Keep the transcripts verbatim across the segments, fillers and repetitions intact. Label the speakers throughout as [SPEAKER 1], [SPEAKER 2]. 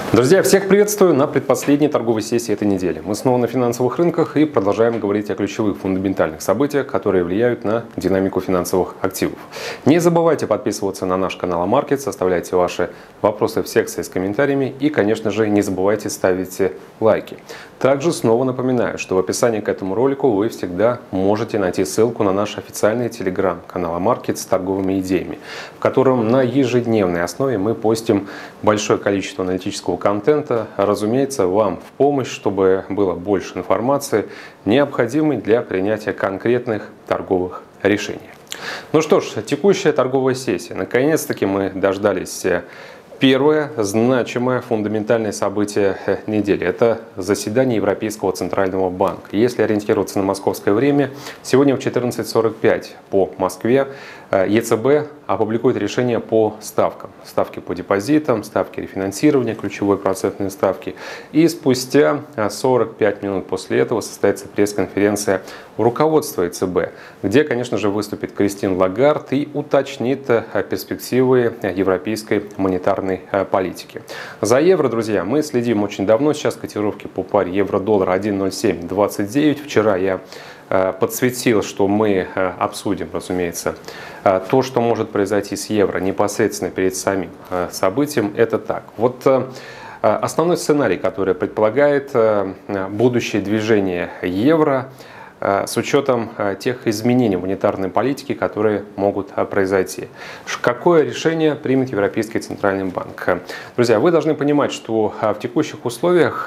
[SPEAKER 1] Друзья, всех приветствую на предпоследней торговой сессии этой недели. Мы снова на финансовых рынках и продолжаем говорить о ключевых фундаментальных событиях, которые влияют на динамику финансовых активов. Не забывайте подписываться на наш канал Амаркетс, оставляйте ваши вопросы в секции с комментариями и, конечно же, не забывайте ставить лайки. Также снова напоминаю, что в описании к этому ролику вы всегда можете найти ссылку на наш официальный телеграм-канал Амаркетс с торговыми идеями, в котором на ежедневной основе мы постим большое количество аналитического контента, разумеется, вам в помощь, чтобы было больше информации, необходимой для принятия конкретных торговых решений. Ну что ж, текущая торговая сессия. Наконец-таки мы дождались первое значимое фундаментальное событие недели. Это заседание Европейского центрального банка. Если ориентироваться на московское время, сегодня в четырнадцать сорок пять по Москве ЕЦБ опубликует решение по ставкам. Ставки по депозитам, ставки рефинансирования, ключевой процентные ставки. И спустя сорок пять минут после этого состоится пресс-конференция у руководства ЕЦБ, где, конечно же, выступит Кристин Лагард и уточнит перспективы европейской монетарной политики. За евро, друзья, мы следим очень давно. Сейчас котировки по паре евро-доллар один ноль семь двадцать девять. Вчера я подсветил, что мы обсудим, разумеется, то, что может произойти с евро непосредственно перед самим событием. Это так. Вот основной сценарий, который предполагает будущее движение евро с учетом тех изменений в монетарной политике, которые могут произойти. Какое решение примет Европейский центральный банк? Друзья, вы должны понимать, что в текущих условиях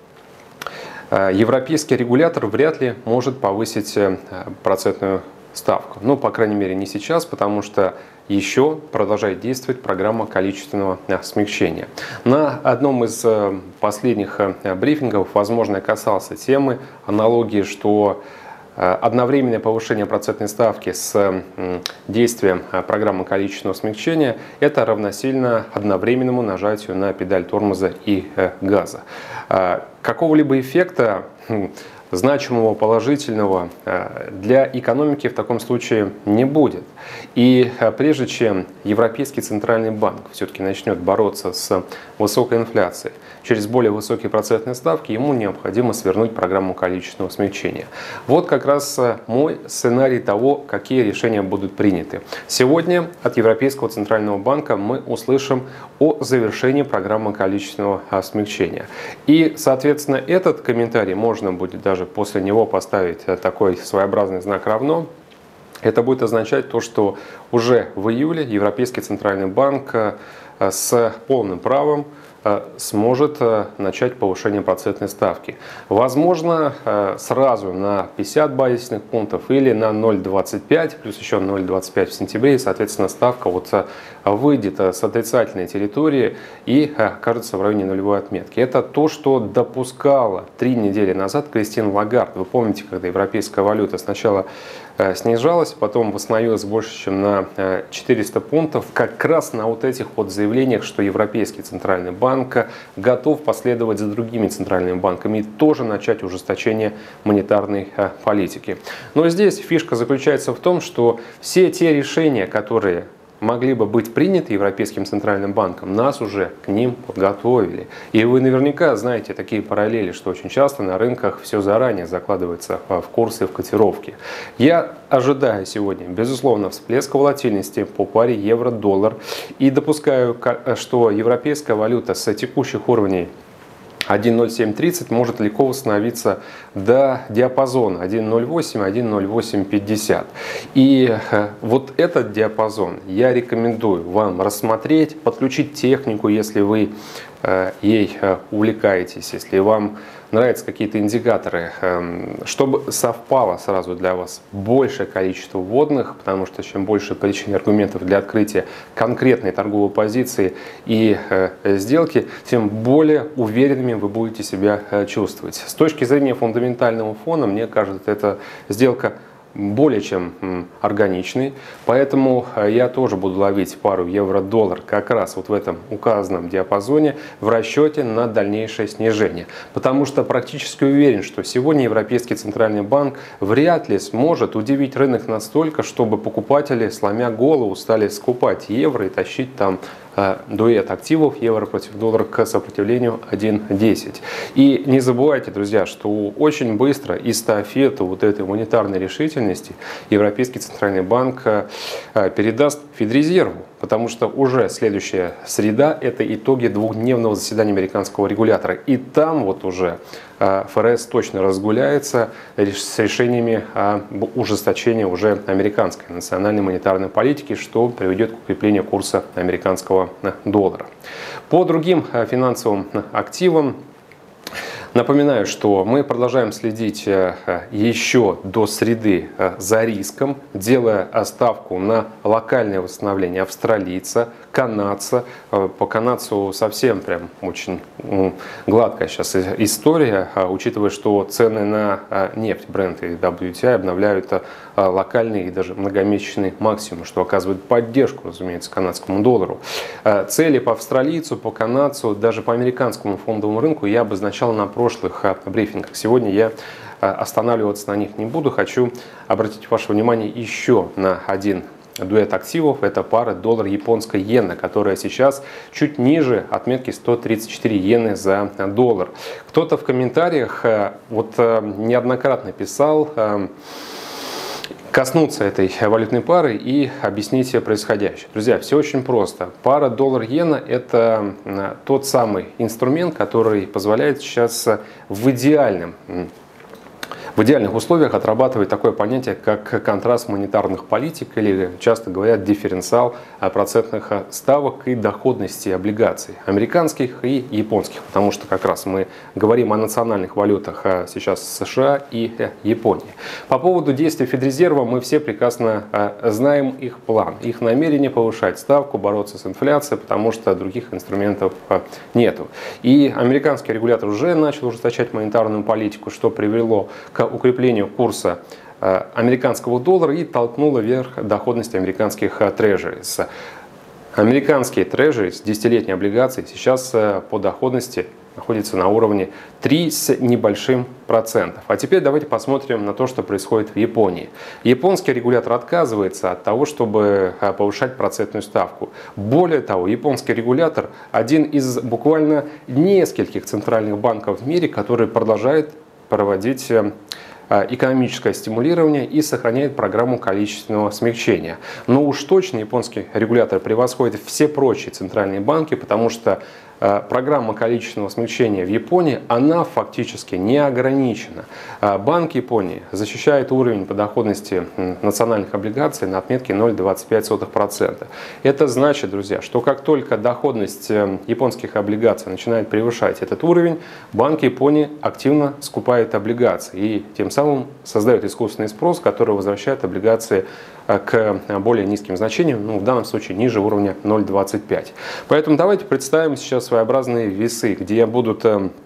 [SPEAKER 1] европейский регулятор вряд ли может повысить процентную ставку. Ну, по крайней мере, не сейчас, потому что еще продолжает действовать программа количественного смягчения. На одном из последних брифингов, возможно, касался темы аналогии, что одновременное повышение процентной ставки с действием программы количественного смягчения – это равносильно одновременному нажатию на педаль тормоза и газа. Какого-либо эффекта значимого, положительного для экономики в таком случае не будет. И прежде чем Европейский центральный банк все-таки начнет бороться с высокой инфляцией через более высокие процентные ставки, ему необходимо свернуть программу количественного смягчения. Вот как раз мой сценарий того, какие решения будут приняты. Сегодня от Европейского центрального банка мы услышим о завершении программы количественного смягчения. И, соответственно, этот комментарий можно будет даже после него поставить такой своеобразный знак равно. Это будет означать то, что уже в июле Европейский центральный банк с полным правом сможет начать повышение процентной ставки. Возможно, сразу на пятьдесят базисных пунктов или на ноль целых двадцать пять, плюс еще ноль целых двадцать пять в сентябре, и, соответственно, ставка вот выйдет с отрицательной территории и окажется в районе нулевой отметки. Это то, что допускала три недели назад Кристин Лагард. Вы помните, когда европейская валюта сначала снижалась, потом восстановилась больше, чем на четыреста пунктов, как раз на вот этих вот заявлениях, что Европейский центральный банк готов последовать за другими центральными банками и тоже начать ужесточение монетарной политики. Но здесь фишка заключается в том, что все те решения, которые могли бы быть приняты Европейским центральным банком, нас уже к ним подготовили. И вы наверняка знаете такие параллели, что очень часто на рынках все заранее закладывается в курсы, в котировки. Я ожидаю сегодня, безусловно, всплеска волатильности по паре евро-доллар и допускаю, что европейская валюта с текущих уровней один ноль семь тридцать может легко восстановиться до диапазона один ноль восемь — один ноль восемь пятьдесят. И вот этот диапазон я рекомендую вам рассмотреть, подключить технику, если вы ей увлекаетесь, если вам нравятся какие-то индикаторы, чтобы совпало сразу для вас большее количество вводных, потому что чем больше причин и аргументов для открытия конкретной торговой позиции и сделки, тем более уверенными вы будете себя чувствовать. С точки зрения фундаментального фона, мне кажется, эта сделка более чем органичный, поэтому я тоже буду ловить пару евро-доллар как раз вот в этом указанном диапазоне в расчете на дальнейшее снижение, потому что практически уверен, что сегодня Европейский центральный банк вряд ли сможет удивить рынок настолько, чтобы покупатели, сломя голову, стали скупать евро и тащить там дуэт активов евро против доллара к сопротивлению один десять. И не забывайте, друзья, что очень быстро эстафету вот этой монетарной решительности Европейский центральный банк передаст Федрезерву, потому что уже следующая среда – это итоги двухдневного заседания американского регулятора. И там вот уже ФРС точно разгуляется с решениями об ужесточении уже американской национальной монетарной политики, что приведет к укреплению курса американского доллара. По другим финансовым активам напоминаю, что мы продолжаем следить еще до среды за риском, делая ставку на локальное восстановление австралийца, канадца. По канадцу совсем прям очень гладкая сейчас история, учитывая, что цены на нефть Brent и дабл ю ти ай обновляют локальный и даже многомесячный максимум, что оказывает поддержку, разумеется, канадскому доллару. Цели по австралийцу, по канадцу, даже по американскому фондовому рынку я обозначал на прошлых брифингах. Сегодня я останавливаться на них не буду. Хочу обратить ваше внимание еще на один дуэт активов. Это пара доллар-японская иена, которая сейчас чуть ниже отметки сто тридцать четыре иены за доллар. Кто-то в комментариях вот неоднократно писал коснуться этой валютной пары и объяснить происходящее. Друзья, все очень просто. Пара доллар-иена – это тот самый инструмент, который позволяет сейчас в идеальном В идеальных условиях отрабатывать такое понятие, как контраст монетарных политик, или часто говорят дифференциал процентных ставок и доходности облигаций американских и японских, потому что как раз мы говорим о национальных валютах сейчас США и Японии. По поводу действий Федрезерва мы все прекрасно знаем их план, их намерение повышать ставку, бороться с инфляцией, потому что других инструментов нету. И американский регулятор уже начал ужесточать монетарную политику, что привело к укреплению курса американского доллара и толкнуло вверх доходность американских трежерис. Американские трежерис, десятилетние облигации, сейчас по доходности находятся на уровне три с небольшим процентов. А теперь давайте посмотрим на то, что происходит в Японии. Японский регулятор отказывается от того, чтобы повышать процентную ставку. Более того, японский регулятор один из буквально нескольких центральных банков в мире, который продолжает проводить экономическое стимулирование и сохраняет программу количественного смягчения. Но уж точно японский регулятор превосходит все прочие центральные банки, потому что программа количественного смягчения в Японии, она фактически не ограничена. Банк Японии защищает уровень по доходности национальных облигаций на отметке ноль целых двадцать пять сотых процента. Это значит, друзья, что как только доходность японских облигаций начинает превышать этот уровень, Банк Японии активно скупает облигации и тем самым создает искусственный спрос, который возвращает облигации к более низким значениям, ну, в данном случае ниже уровня ноль целых двадцать пять. Поэтому давайте представим сейчас своеобразные весы, где будут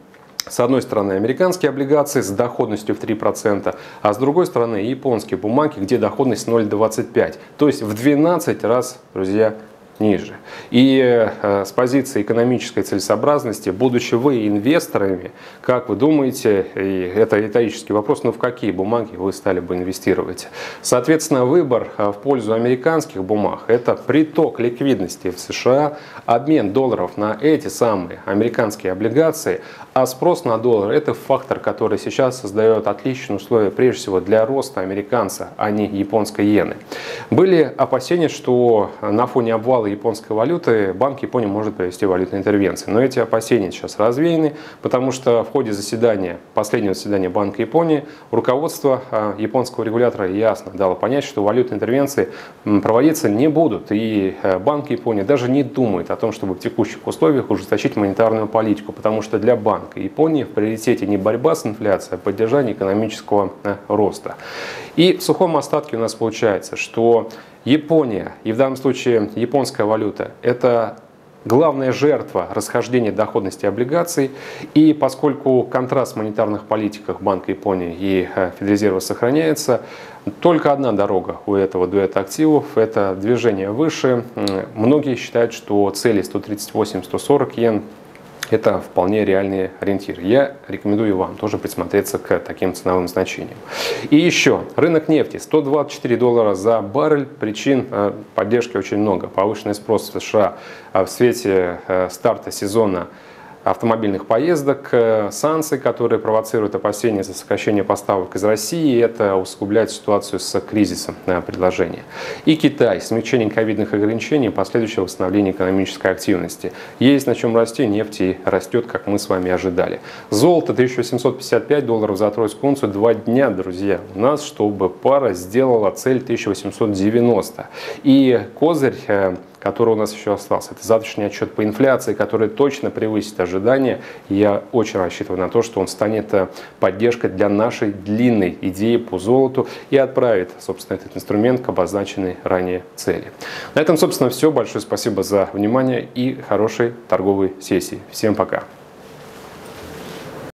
[SPEAKER 1] с одной стороны американские облигации с доходностью в три процента, а с другой стороны японские бумаги, где доходность ноль целых двадцать пять. То есть в двенадцать раз, друзья, ниже. И э, с позиции экономической целесообразности, будучи вы инвесторами, как вы думаете, и это риторический вопрос, но в какие бумаги вы стали бы инвестировать? Соответственно, выбор в пользу американских бумаг – это приток ликвидности в США, обмен долларов на эти самые американские облигации, а спрос на доллар – это фактор, который сейчас создает отличные условия, прежде всего, для роста американца, а не японской иены. Были опасения, что на фоне обвала японской валюты Банк Японии может провести валютные интервенции. Но эти опасения сейчас развеяны, потому что в ходе заседания, последнего заседания Банка Японии, руководство японского регулятора ясно дало понять, что валютные интервенции проводиться не будут. И Банк Японии даже не думает о том, чтобы в текущих условиях ужесточить монетарную политику, потому что для Банка Японии в приоритете не борьба с инфляцией, а поддержание экономического роста. И в сухом остатке у нас получается, что Япония, и в данном случае японская валюта, это главная жертва расхождения доходности облигаций. И поскольку контраст в монетарных политиках Банка Японии и Федрезерва сохраняется, только одна дорога у этого дуэта активов – это движение выше. Многие считают, что цели сто тридцать восемь — сто сорок йен это вполне реальные ориентиры. Я рекомендую вам тоже присмотреться к таким ценовым значениям. И еще, рынок нефти. сто двадцать четыре доллара за баррель. Причин поддержки очень много. Повышенный спрос в США в свете старта сезона автомобильных поездок, санкции, которые провоцируют опасения за сокращение поставок из России, это усугубляет ситуацию с кризисом предложения. И Китай, смягчение ковидных ограничений, последующее восстановление экономической активности. Есть на чем расти, нефть и растет, как мы с вами ожидали. Золото тысяча восемьсот пятьдесят пять долларов за тройскую унцию, два дня, друзья, у нас, чтобы пара сделала цель тысяча восемьсот девяносто. И козырь, который у нас еще остался. Это завтрашний отчет по инфляции, который точно превысит ожидания. И я очень рассчитываю на то, что он станет поддержкой для нашей длинной идеи по золоту и отправит, собственно, этот инструмент к обозначенной ранее цели. На этом, собственно, все. Большое спасибо за внимание и хорошей торговой сессии. Всем пока!